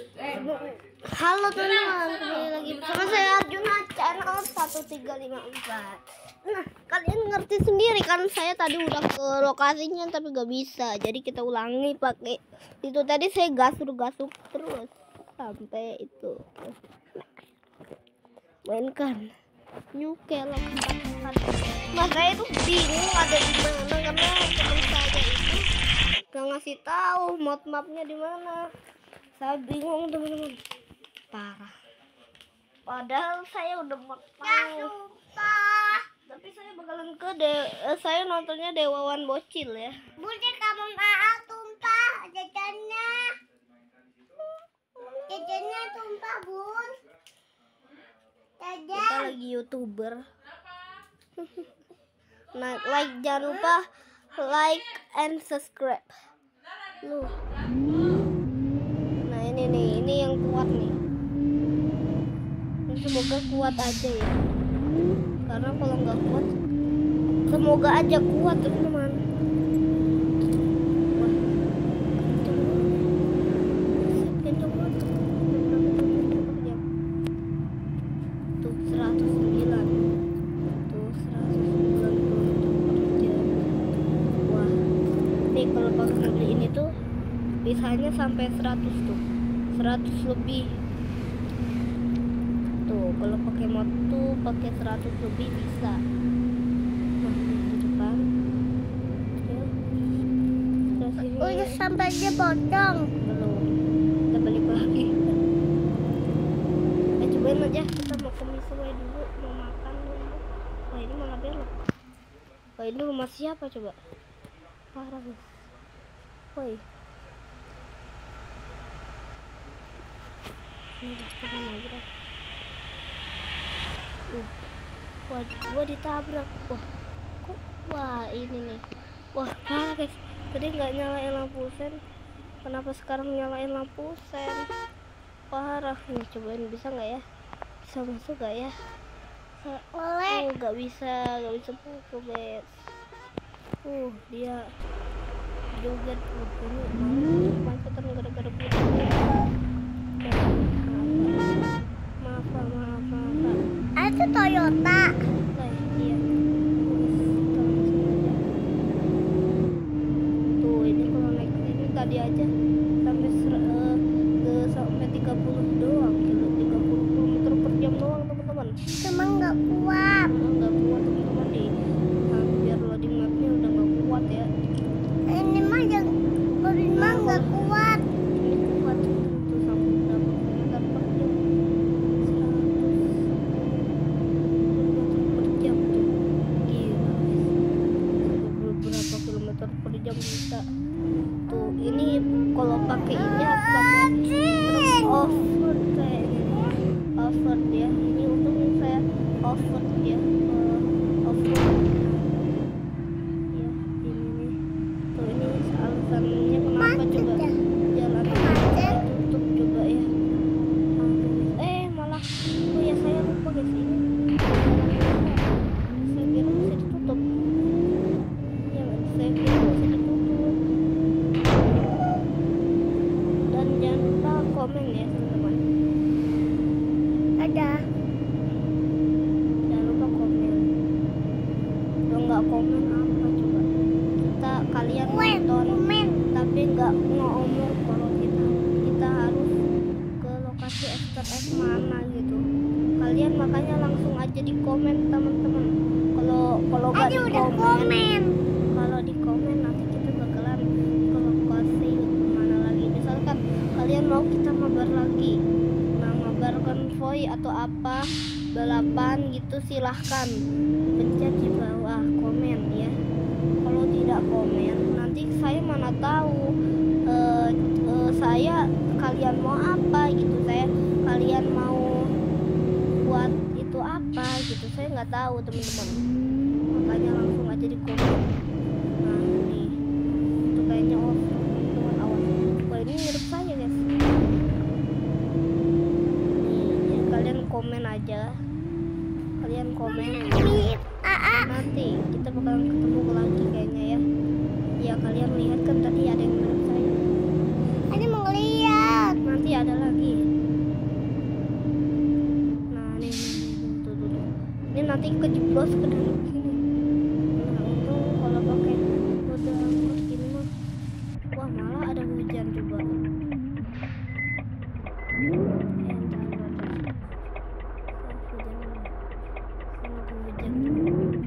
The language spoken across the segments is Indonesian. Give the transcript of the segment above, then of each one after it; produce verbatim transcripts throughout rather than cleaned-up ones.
Halo teman-teman, kembali lagi bersama saya Arjuna channel satu tiga lima empat. Nah, kalian ngerti sendiri kan, saya tadi udah ke lokasinya tapi gak bisa. Jadi kita ulangi pakai itu tadi, saya gasuk-gasuk terus sampai itu. Mainkan New Kelok empat empat. Nah, saya itu bingung ada di mana karena teman saya itu gak ngasih tahu mod mapnya di mana. Saya bingung teman-teman, parah. Padahal saya udah mau tahu, tapi saya bakalan ke de eh, saya nontonnya Dewawan Bocil ya. Bunda kamu maaf tumpah jajannya, jajannya tumpah bun. Jajan. Kita lagi YouTuber. Nah, like, jangan lupa like and subscribe. Lu. Nah, ini nih, ini yang kuat nih. Semoga kuat aja ya. Karena kalau nggak kuat, semoga aja kuat teman-teman. Wah, kenceng banget. Tuh seratus sembilan. Tuh seratus sembilan puluh per jam. Wah, nih kalau pakai mobil ini tuh bisanya sampai seratus tuh, seratus lebih. Tuh kalau pakai mod tuh pakai seratus lebih bisa. Nah, di depan ya. Terus ini Udah sampai dia potong. belum, kita balik lagi. Eh, cobain aja, kita mau ke Misway dulu, mau makan dulu. Wah, ini malah belok. Wah, ini rumah siapa coba? Parah guys. Woi, ini jalan aja dah. Uh, wah, gua ditabrak. Wah, kok, wah ini nih. Wah, parah guys. Tadi nggak nyalain lampu sen. Kenapa sekarang nyalain lampu sen? Parah. Nih, cobain bisa nggak ya? Bisa masuk nggak ya? Boleh. Oh, nggak bisa, nggak bisa masuk guys. Uh, dia joget. Uh, ini malu pancetan gara-gara putih. Maaf, maaf, maaf, maaf. Itu Toyota. Nah, iya. Tuh, ini kalau naik ini tadi aja sampai ser, uh, ke sampai tiga puluh doang, kilo tiga puluh kilometer per jam doang teman-teman. Cuma nggak kuat. Emang nggak kuat teman-teman, di hampir loading mapnya udah nggak kuat ya. Ini mah yang ini mah nggak kuat. Ini kuat tuh sampai berapa kilometer per jam? Berapa kilometer per jam bisa. Tuh, ini kalau pakai ini harus pakai offroad kayak gini. Offroad ya. Ini untung saya offroad ya. Uh, offroad. Ya, ini nih. Tuh, ini alasannya kenapa coba jalan tutup juga ya. Eh, malah. Oh ya, saya lupa guys ini. Saya kira bisa ditutup. Saya kira bisa ditutup. Dan jangan lupa komen ya teman-teman. Ada. Jangan lupa komen. Kalau nggak komen apa coba? Kita kalian nonton Komen. tapi nggak ngomong kalau kita kita harus ke lokasi extract mana gitu. Kalian makanya langsung aja di komen teman-teman. Kalau kalau nggak Ada di udah komen, komen. kalau di komen nanti kita bakalan ke lokasi mana lagi. Misalkan kalian mau kita mabar lagi, nah mabar konvoy atau apa balapan gitu, silahkan pencet di bawah komen ya. Kalau tidak komen nanti saya mana tahu eh, eh, saya kalian mau apa gitu, saya kalian mau buat itu apa gitu, saya nggak tahu teman-teman. Makanya langsung aja di komen. Nah, nih itu kayaknya off teman-teman, awas. Wah, ini mirip saya guys. Nih, ya, kalian komen aja, kalian komen. Nanti kita bakalan ketemu lagi kayaknya ya. Ya, kalian lihat kan tadi ada yang mirip saya. Ada mau lihat. Nanti ada lagi. nanti kejeblos ke dalam sini. Nah untung kalau pakai mode angkot gini mah, wah malah ada hujan coba. Eh, entar, entar, entar. Oh, hujan ini.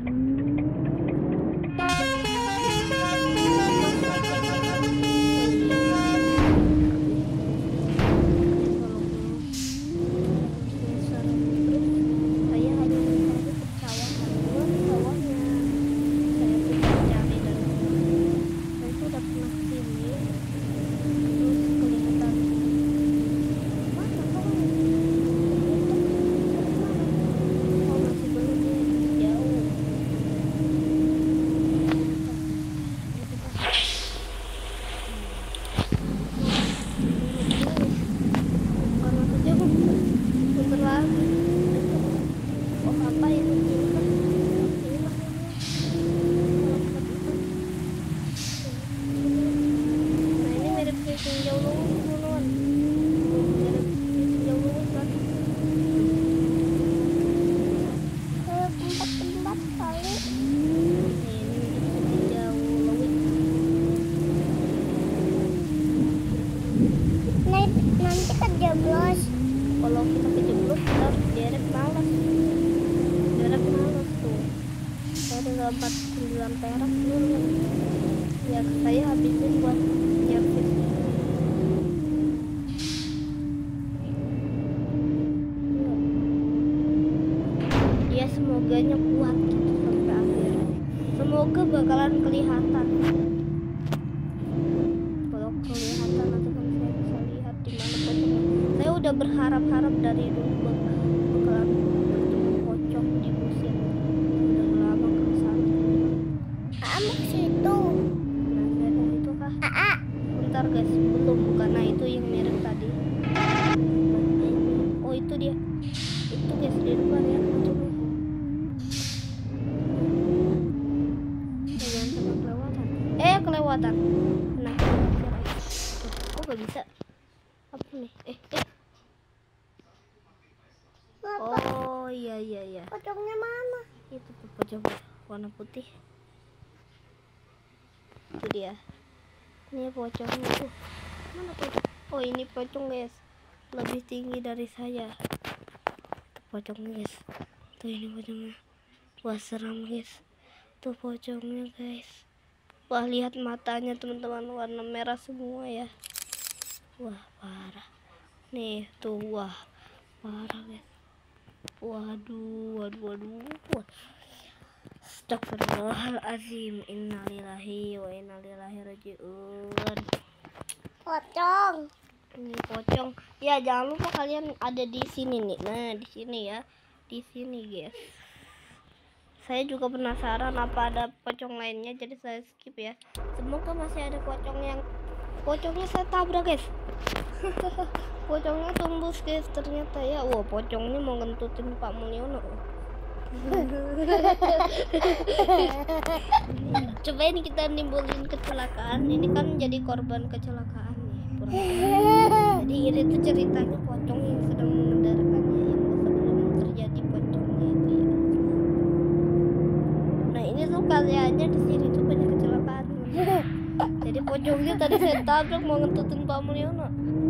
Kalau kita kejeblos kita harus derek malas derek malas tuh. Saya tinggal empat puluh sembilan perak dulu ya, saya habisin buat nyapin. Ya semoganya kuat gitu sampai akhir, semoga bakalan kelihatan. Kalau kelihatan nanti kan saya bisa lihat di mana pocongnya. Saya udah berharap-harap dari dulu bakalan bertemu pocong di musim. Udah lama ke sana. Aa mau ke situ. Nah saya ke situ kah? Aa. Bentar guys, belum bukan. Nah itu yang mirip tadi. Oh itu dia. Itu guys di depan ya pocongnya. Jangan sampai kelewatan. Eh kelewatan. Nah kok gak bisa? Apa nih? Eh eh. Apa? Oh iya iya iya. Pocongnya mana? Itu tuh pocong warna putih. Itu dia. Ini pocongnya tuh. Mana pocong? Oh ini pocong guys. Lebih tinggi dari saya. Itu pocongnya guys. Tuh ini pocongnya. Wah seram guys. Tuh pocongnya guys. Wah lihat matanya teman-teman, warna merah semua ya. Wah parah. Nih tuh wah parah guys. Waduh, waduh, waduh, waduh. Astagfirullahaladzim. Innalillahi wa innalillahi rajiun. Pocong. Ini pocong. Ya jangan lupa kalian ada di sini nih. Nah di sini ya, di sini guys. Saya juga penasaran apa ada pocong lainnya, jadi saya skip ya. Semoga masih ada pocong yang pocongnya saya tabrak guys. Pocongnya tembus guys ternyata ya. Wah pocongnya mau ngentutin Pak Mulyono. Coba ini kita nimbulin kecelakaan. Ini kan jadi korban kecelakaan nih. Jadi ini tuh ceritanya pocong yang sedang mengendarakannya yang sebelum terjadi pocongnya itu ya. Nah ini tuh karyanya di sini tuh banyak kecelakaan. Jadi pocongnya tadi saya tabrak mau ngentutin Pak Mulyono.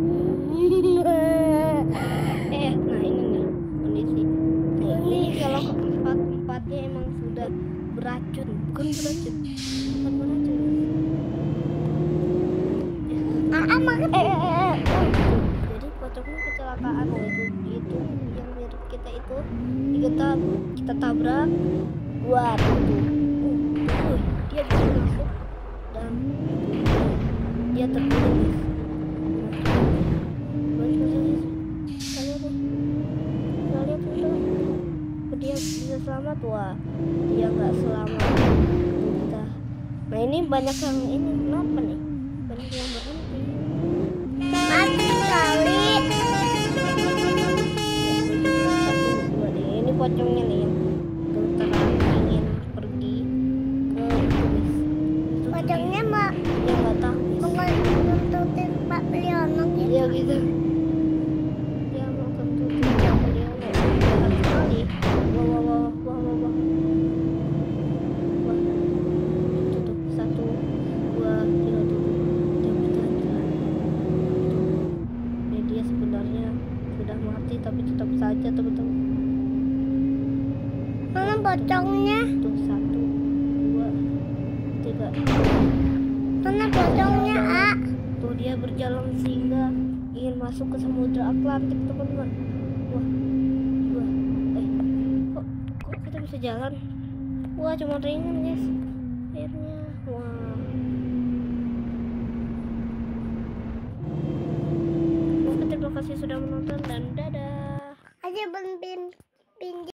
Eh, nah ini nih kondisi. Nah ini kalau keempat empatnya emang sudah beracun, bukan beracun, bukan beracun. Aa makan. Eh, eh, eh, eh. Jadi pocongnya kecelakaan. Oh itu, itu yang mirip kita itu. Kita kita tabrak. Wah tuh, uh, uh, dia bisa masuk dan dia terguling. Dia bisa selamat. Wah dia nggak selamat kita. Nah ini banyak yang ini kenapa nih, banyak yang berhenti Mati kali. satu dua nih. Ini pocongnya nih yang terang ingin pergi ke itu guys. Itu Pocongnya mau dia nggak tahu guys. mau ngentutin Pak Mulyono gitu. Dia gitu dia mau kentutin Pak Mulyono. Jahat sekali. Wah wah wah wah wah pocongnya? Tuh satu, dua, tiga. Mana pocongnya, A? Tuh dia berjalan sehingga ingin masuk ke Samudra Atlantik, teman-teman. Wah, wah, eh, kok, kok kita bisa jalan? Wah, cuma ringan guys, airnya. Wah, oke, terima kasih sudah menonton dan dadah. Aja ben bin bin